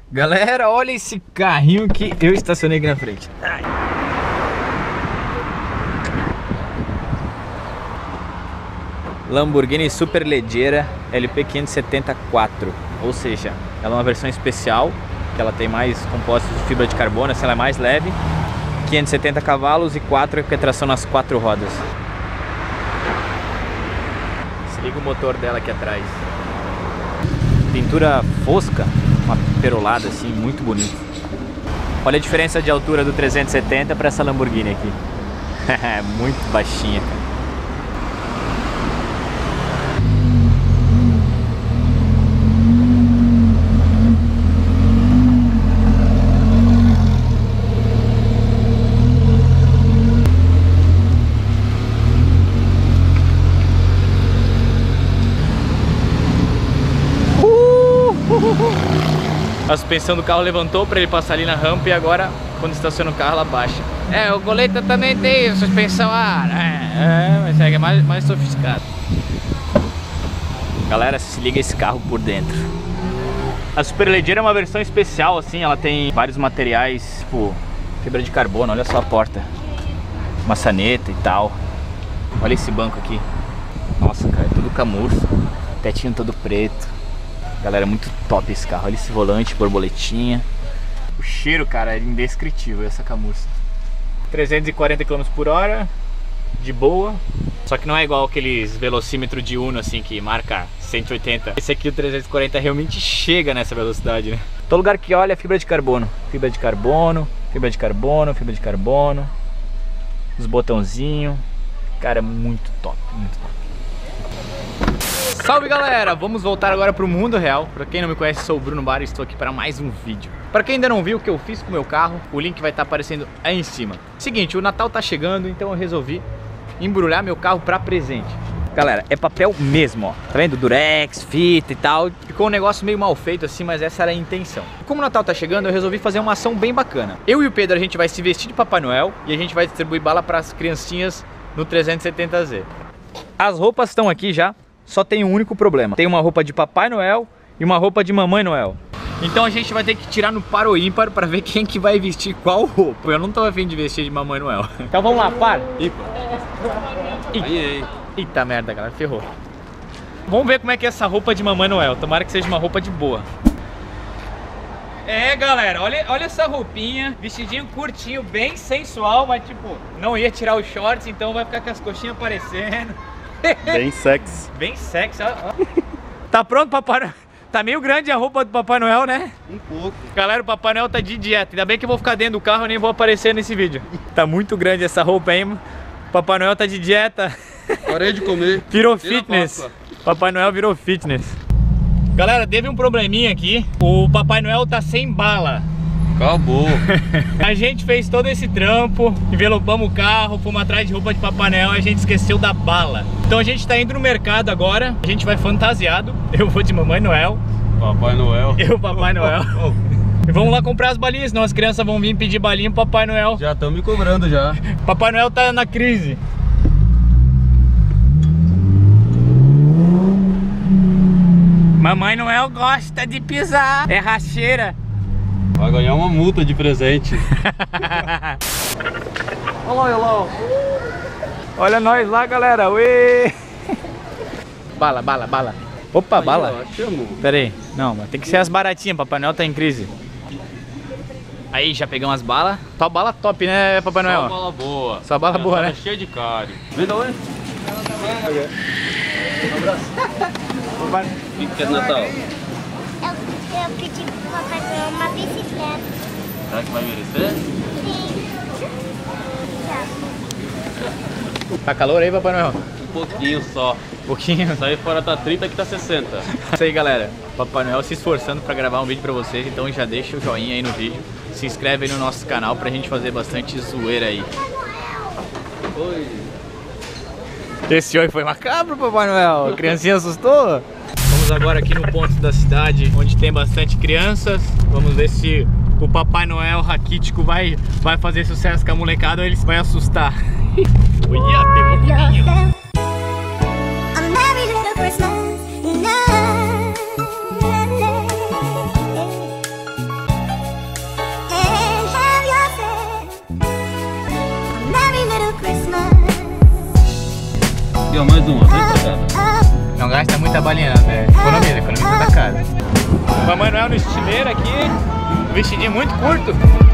Galera, olha esse carrinho que eu estacionei aqui na frente. Ai. Lamborghini Superleggera LP570 4. Ou seja, ela é uma versão especial, que ela tem mais compostos de fibra de carbono, ela é mais leve. 570 cavalos e 4 que é tração nas 4 rodas. Se liga o motor dela aqui atrás. Pintura fosca, uma perolada assim, muito bonito. Olha a diferença de altura do 370 para essa Lamborghini aqui. Muito baixinha, cara. A suspensão do carro levantou para ele passar ali na rampa e agora, quando estaciona o carro, ela baixa. É, o Goleta também tem suspensão ar, mas é mais sofisticado. Galera, se liga esse carro por dentro. A Superleggera é uma versão especial, assim, ela tem vários materiais, tipo fibra de carbono, olha só a porta, maçaneta e tal. Olha esse banco aqui. Nossa, cara, é tudo camurça, tetinho todo preto. Galera, muito top esse carro. Olha esse volante, borboletinha. O cheiro, cara, é indescritível essa camurça. 340 km por hora, de boa. Só que não é igual aqueles velocímetros de Uno, assim, que marca 180. Esse aqui, o 340, realmente chega nessa velocidade, né? Todo lugar que olha é fibra de carbono. Fibra de carbono, fibra de carbono, fibra de carbono. Os botãozinhos. Cara, muito top, muito top. Salve galera, vamos voltar agora para o mundo real. Para quem não me conhece, sou o Bruno Bar e estou aqui para mais um vídeo. Para quem ainda não viu o que eu fiz com o meu carro, o link vai estar aparecendo aí em cima. Seguinte, o Natal tá chegando, então eu resolvi embrulhar meu carro para presente. Galera, é papel mesmo, ó. Tá vendo? Durex, fita e tal. Ficou um negócio meio mal feito assim, mas essa era a intenção. Como o Natal tá chegando, eu resolvi fazer uma ação bem bacana. Eu e o Pedro, a gente vai se vestir de Papai Noel e a gente vai distribuir bala para as criancinhas no 370Z. As roupas estão aqui já. Só tem um único problema. Tem uma roupa de Papai Noel e uma roupa de Mamãe Noel. Então a gente vai ter que tirar no par ou ímpar pra ver quem que vai vestir qual roupa. Eu não tô afim de vestir de Mamãe Noel. Então vamos lá, par. Ímpar. Eita merda, galera, ferrou. Vamos ver como é que é essa roupa de Mamãe Noel. Tomara que seja uma roupa de boa. É, galera, olha essa roupinha. Vestidinho curtinho, bem sensual. Mas tipo, não ia tirar os shorts, então vai ficar com as coxinhas aparecendo. Bem sexy. Bem sexy, ó. Tá pronto, Papai Noel? Tá meio grande a roupa do Papai Noel, né? Um pouco. Galera, o Papai Noel tá de dieta. Ainda bem que eu vou ficar dentro do carro e nem vou aparecer nesse vídeo. Tá muito grande essa roupa, hein? Papai Noel tá de dieta. Parei de comer. Virou fitness. Papai Noel virou fitness. Galera, teve um probleminha aqui. O Papai Noel tá sem bala. Acabou. A gente fez todo esse trampo, envelopamos o carro, fomos atrás de roupa de Papai Noel e a gente esqueceu da bala. Então a gente tá indo no mercado agora, a gente vai fantasiado. Eu vou de Mamãe Noel. Papai Noel. Eu, Papai Noel. E vamos lá comprar as balinhas, senão as crianças vão vir pedir balinha pro Papai Noel. Já estão me cobrando já. Papai Noel tá na crise. Mamãe Noel gosta de pisar, é racheira. Vai ganhar uma multa de presente. Olha lá. Olha nós lá, galera. Uê. Bala. Opa, aí, bala. Pera aí. Não, mas tem que ser as baratinhas. Papai Noel tá em crise. Aí, já pegamos as balas. Só bala top, né, Papai Noel? Só bala boa. Só bala boa, né? Cheia de cárie. Vem da onde? Um abraço. O que quer de Natal? Eu pedi pro Papai Noel uma bicicleta. Será que vai merecer? Sim. Tá calor aí, Papai Noel? Um pouquinho só. Pouquinho? Isso aí fora tá 30, aqui tá 60. Isso aí, galera. Papai Noel se esforçando pra gravar um vídeo pra vocês. Então já deixa o joinha aí no vídeo. Se inscreve aí no nosso canal pra gente fazer bastante zoeira aí. Oi. Esse oi foi macabro, Papai Noel. A criancinha assustou? Vamos agora aqui no ponto da cidade, onde tem bastante crianças. Vamos ver se o Papai Noel raquítico vai fazer sucesso com a molecada ou ele vai assustar. Uia, pegou um pouquinho. ó, mais uma. Não gasta muita balinha, né? Economiza da casa. Papai Noel no estileiro aqui, vestidinho muito curto.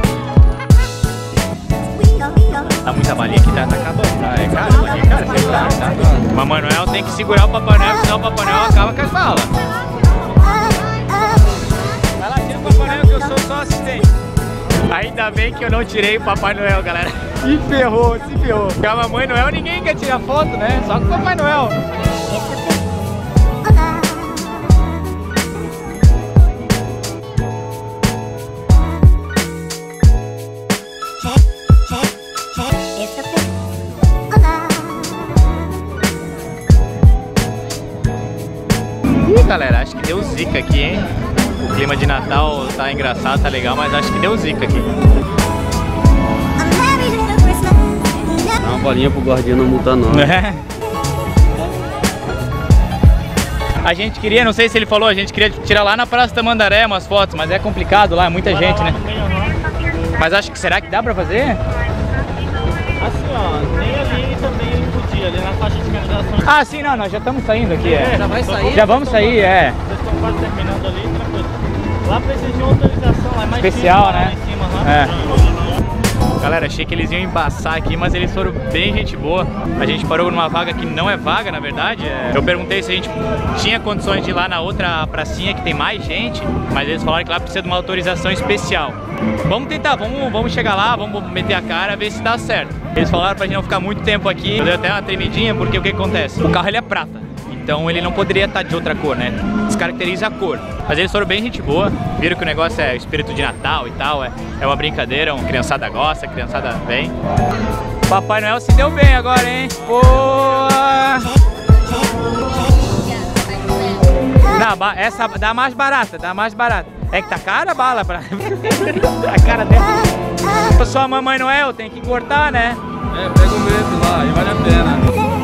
Tá muita balinha aqui, tá acabando, tá? É caro, balinha cara, sempre tá? Papai Noel tem que segurar o Papai Noel, senão o Papai Noel acaba com as balas. Vai lá, tira o Papai Noel que eu sou só assistente. Ainda bem que eu não tirei o Papai Noel, galera. Se ferrou, se ferrou. Com a Mamãe Noel ninguém quer tirar foto, né? Só com o Papai Noel. Ih, galera, acho que deu zica aqui, hein? O clima de Natal tá engraçado, tá legal, mas acho que deu zica aqui. Dá uma bolinha pro guardinha não multar não. A gente queria, não sei se ele falou, a gente queria tirar lá na Praça Tamandaré umas fotos, mas é complicado lá, é muita gente, né? Mas acho que, será que dá pra fazer? Assim, ó, nem ali também ele podia, ali na faixa de finalização. Ah, sim, não, nós já estamos saindo aqui, Já vai sair? Já vamos sair, é. Vocês estão quase terminando ali, tranquilo. Lá precisa de uma autorização, lá é mais Especial, difícil, né? Lá em cima, É. Galera, achei que eles iam embaçar aqui, mas eles foram bem gente boa. A gente parou numa vaga que não é vaga, na verdade. Eu perguntei se a gente tinha condições de ir lá na outra pracinha que tem mais gente, mas eles falaram que lá precisa de uma autorização especial. Vamos tentar, vamos chegar lá, vamos meter a cara, ver se dá certo. Eles falaram pra gente não ficar muito tempo aqui. Deu até uma tremidinha, porque o que acontece? O carro ele é prata. Então ele não poderia estar de outra cor, né? Descaracteriza a cor. Mas eles foram bem gente boa, viram que o negócio é o espírito de Natal e tal, é uma brincadeira, a criançada gosta, a criançada vem. Papai Noel se deu bem agora, hein? Pô! Não, essa dá mais barata, É que tá cara a bala pra... a cara dela. Eu sou a Mamãe Noel, tem que cortar, né? É, pega o medo lá, aí vale a pena.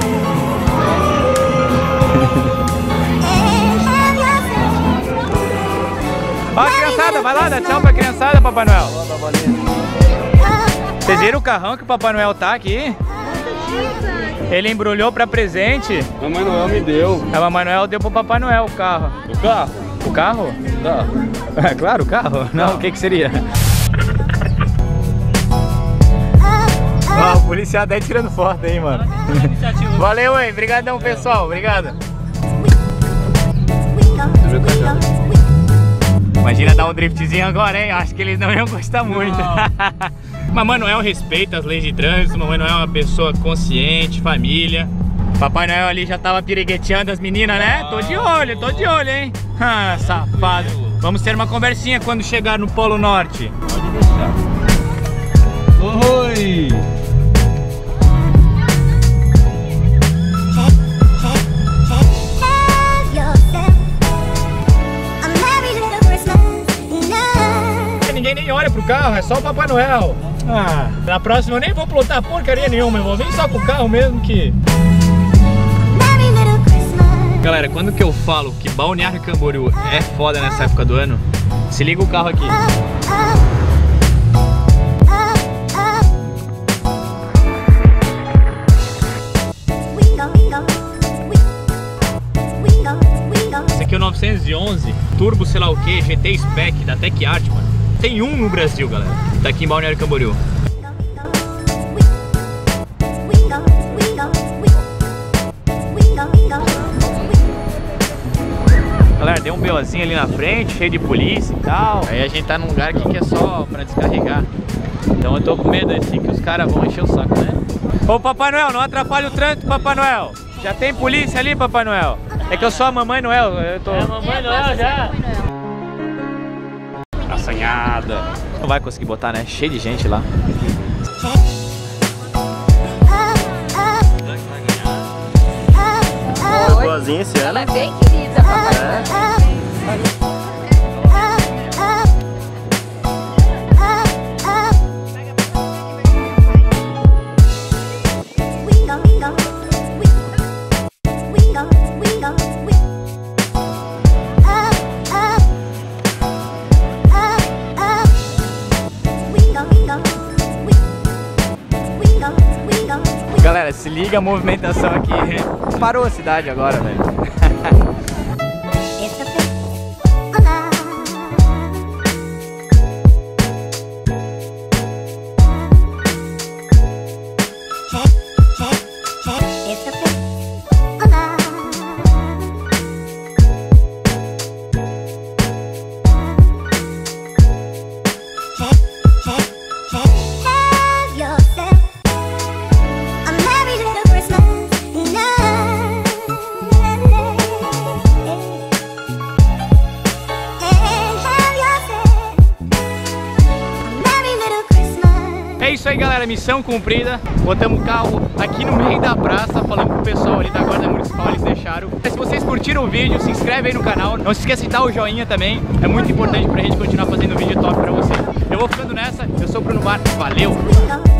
Ó, criançada, vai lá, dá tchau pra criançada, Papai Noel. Vocês viram o carrão que o Papai Noel tá aqui? Ele embrulhou pra presente. Mamãe Noel me deu. A Mamãe Noel deu pro Papai Noel o carro. O carro? O carro? Tá. É claro, o carro. Não, o que seria? Ó, o policial tá aí tirando foto aí, mano. Valeu, hein? Obrigadão, pessoal. Obrigado. Imagina dar um driftzinho agora, hein? Acho que eles não iam gostar muito. Mamãe Noel respeita as leis de trânsito. Mamãe Noel é uma pessoa consciente, família. Papai Noel ali já tava pirigueteando as meninas, né? Tô de olho, hein? Ah, safado. Vamos ter uma conversinha quando chegar no Polo Norte. Pode deixar. Oi! Ninguém nem olha pro carro, é só o Papai Noel. Ah, na próxima eu nem vou plotar porcaria nenhuma, eu vou vir só com o carro mesmo que... Galera, quando que eu falo que Balneário Camboriú é foda nessa época do ano, se liga o carro aqui. Esse aqui é o 911 Turbo sei lá o que, GT Spec da Tech Art, mano. Tem um no Brasil, galera. Tá aqui em Balneário Camboriú. Galera, deu um BOzinho ali na frente, cheio de polícia e tal. Aí a gente tá num lugar aqui que é só pra descarregar. Então eu tô com medo assim que os caras vão encher o saco, né? Ô Papai Noel, não atrapalha o trânsito, Papai Noel. Já tem polícia ali, Papai Noel. É que eu sou a Mamãe Noel. Eu tô... É a Mamãe Noel já. Assanhada. Não vai conseguir botar, né? Cheio de gente lá. Boazinha esse ano. Ela é bem querida, papai. Galera, Cara, se liga a movimentação aqui. Parou a cidade agora, velho. É isso aí, galera, missão cumprida. Botamos o carro aqui no meio da praça, falando pro pessoal ali da guarda municipal, eles deixaram. Se vocês curtiram o vídeo, se inscreve aí no canal. Não se esqueça de dar o joinha também, é muito importante pra gente continuar fazendo vídeo top pra vocês. Eu vou ficando nessa, eu sou o Bruno Bar, valeu!